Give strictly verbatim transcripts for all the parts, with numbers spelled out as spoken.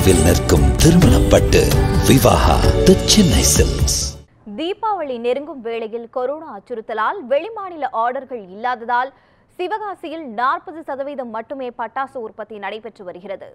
தொலைவில் நிற்கும் திருமணப்பட்டு விவாகா தி சென்னை சில்க்ஸ். தீபாவளி நெருங்கும் வேளையில் கொரோனா அச்சுறுத்தலால் வெளிமாநில ஆர்டர்கள் இல்லாததால் சிவகாசியில் நாற்பது சதவீதம் மட்டுமே பட்டாசு உற்பத்தி நடைபெற்று வருகிறது.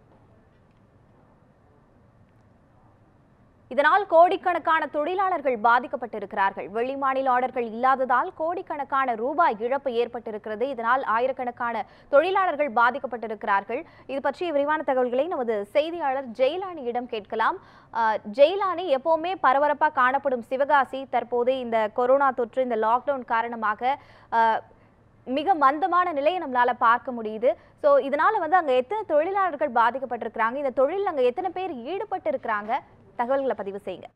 இதனால் கோடிக்கணக்கான தொழிலாளர்கள் பாதிக்கப்பட்டிருக்கிறார்கள். வெளிமாநில ஆர்டர்கள் இல்லாததால் கோடிக்கணக்கான ரூபாய் இழப்பு ஏற்பட்டிருக்கிறது. இதனால் ஆயிரக்கணக்கான தொழிலாளர்கள் பாதிக்கப்பட்டிருக்கிறார்கள். இது பற்றிய விரிவான தகவல்களை நமது செய்தியாளர் ஜெயலானியிடம் கேட்கலாம். ஜெயலானி, எப்பவுமே பரபரப்பாக காணப்படும் சிவகாசி தற்போது இந்த கொரோனா தொற்று, இந்த லாக்டவுன் காரணமாக மிக மந்தமான நிலையை நம்மளால பார்க்க முடியுது. ஸோ இதனால வந்து அங்க எத்தனை தொழிலாளர்கள் பாதிக்கப்பட்டிருக்கிறாங்க, இந்த தொழில் அங்க எத்தனை பேர் ஈடுபட்டு இருக்கிறாங்க, தகவல்களை பதிவு செய்யுங்க.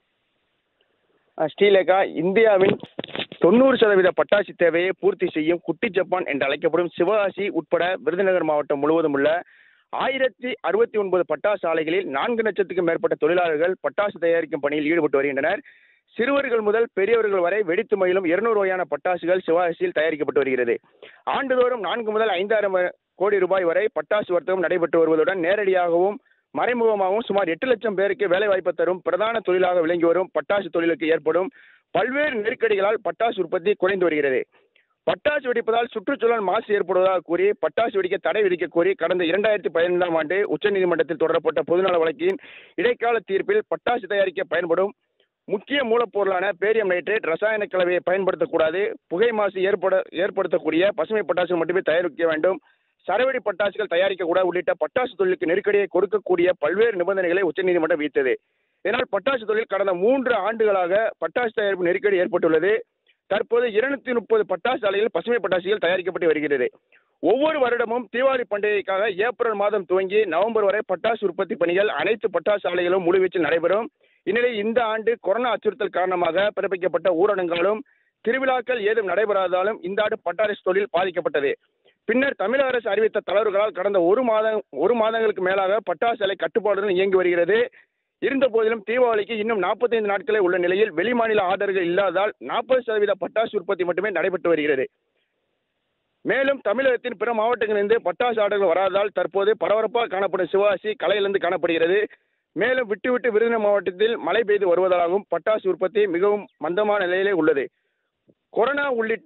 ஸ்ரீலேகா, இந்தியாவின் தொண்ணூறு சதவீத பட்டாசு தேவையை பூர்த்தி செய்யும் குட்டி ஜப்பான் என்று அழைக்கப்படும் சிவகாசி உட்பட விருதுநகர் மாவட்டம் முழுவதும் உள்ள ஆயிரத்தி அறுபத்தி ஒன்பது பட்டாசு ஆலைகளில் நான்கு லட்சத்துக்கும் மேற்பட்ட தொழிலாளர்கள் பட்டாசு தயாரிக்கும் பணியில் ஈடுபட்டு வருகின்றனர். சிறுவர்கள் முதல் பெரியவர்கள் வரை வெடித்து மயிலும் இருநூறு வகையான பட்டாசுகள் சிவகாசியில் தயாரிக்கப்பட்டு வருகிறது. ஆண்டுதோறும் நான்கு முதல் ஐந்தாயிரம் கோடி ரூபாய் வரை பட்டாசு வர்த்தகம் நடைபெற்று வருவதுடன் நேரடியாகவும் மறைமுகமாகவும் சுமார் எட்டு லட்சம் பேருக்கு வேலைவாய்ப்பு தரும் பிரதான தொழிலாக விளங்கி வரும் பட்டாசு தொழிலுக்கு ஏற்படும் பல்வேறு நெருக்கடிகளால் பட்டாசு உற்பத்தி குறைந்து வருகிறது. பட்டாசு வெடிப்பதால் சுற்றுச்சூழல் மாசு ஏற்படுவதாக கூறி பட்டாசு வெடிக்க தடை விதிக்க கோரி கடந்த இரண்டாயிரத்தி பதினைந்தாம் ஆண்டு உச்சநீதிமன்றத்தில் தொடரப்பட்ட பொதுநல வழக்கின் இடைக்கால தீர்ப்பில் பட்டாசு தயாரிக்க பயன்படும் முக்கிய மூலப்பொருளான பேரியம் நைட்ரேட் ரசாயன கலவையை பயன்படுத்தக்கூடாது, புகை மாசு ஏற்பட ஏற்படுத்தக்கூடிய பசுமை பட்டாசு மட்டுமே தயாரிக்க வேண்டும், சரவெடி பட்டாசுகள் தயாரிக்கக்கூடாது உள்ளிட்ட பட்டாசு தொழிலுக்கு நெருக்கடியை கொடுக்கக்கூடிய பல்வேறு நிபந்தனைகளை உச்சநீதிமன்றம் விதித்தது. இதனால் பட்டாசு தொழில் கடந்த மூன்று ஆண்டுகளாக பட்டாசு தயாரிப்பு நெருக்கடி ஏற்பட்டுள்ளது. தற்போது இருநூத்தி முப்பது பட்டாசு ஆலைகளில் பசுமை பட்டாசுகள் தயாரிக்கப்பட்டு வருகிறது. ஒவ்வொரு வருடமும் தீபாவளி பண்டிகைக்காக ஏப்ரல் மாதம் துவங்கி நவம்பர் வரை பட்டாசு உற்பத்தி பணிகள் அனைத்து பட்டாசு ஆலைகளும் முழுவீச்சில் நடைபெறும். இந்நிலையில் இந்த ஆண்டு கொரோனா அச்சுறுத்தல் காரணமாக பிறப்பிக்கப்பட்ட ஊரடங்காலும் திருவிழாக்கள் ஏதும் நடைபெறாததாலும் இந்த ஆண்டு பட்டாசு தொழில் பாதிக்கப்பட்டது. பின்னர் தமிழக அரசு அறிவித்த தளர்வுகளால் கடந்த ஒரு மாதம் ஒரு மாதங்களுக்கு மேலாக பட்டாசு ஆலை கட்டுப்பாடுடன் இயங்கி வருகிறது. இருந்த போதிலும் தீபாவளிக்கு இன்னும் நாற்பத்தி ஐந்து நாட்களே உள்ள நிலையில் வெளிமாநில ஆர்டர்கள் இல்லாததால் நாற்பது சதவீத பட்டாசு உற்பத்தி மட்டுமே நடைபெற்று வருகிறது. மேலும் தமிழகத்தின் பிற மாவட்டங்களிலிருந்து பட்டாசு ஆர்டர்கள் வராததால் தற்போது பரபரப்பாக காணப்படும் சிவகாசி கலையிலிருந்து காணப்படுகிறது. மேலும் விட்டு விட்டு விருதுநகர் மாவட்டத்தில் மழை பெய்து வருவதாகவும் பட்டாசு உற்பத்தி மிகவும் மந்தமான நிலையிலே உள்ளது. கொரோனா உள்ளிட்ட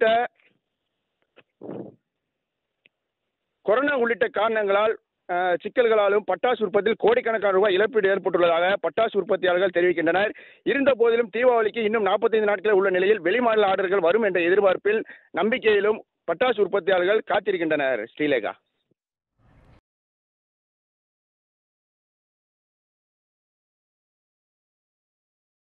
கொரோனா உள்ளிட்ட காரணங்களால் சிக்கல்களாலும் பட்டாசு உற்பத்தியில் கோடிக்கணக்கான ரூபாய் இழப்பீடு ஏற்பட்டுள்ளதாக பட்டாசு உற்பத்தியாளர்கள் தெரிவிக்கின்றனர். இருந்த போதிலும் தீபாவளிக்கு இன்னும் நாற்பத்தி ஐந்து நாட்கள் உள்ள நிலையில் வெளிமாநில ஆர்டர்கள் வரும் என்ற எதிர்பார்ப்பில் நம்பிக்கையிலும் பட்டாசு உற்பத்தியாளர்கள் காத்திருக்கின்றனர். ஸ்ரீலேகா.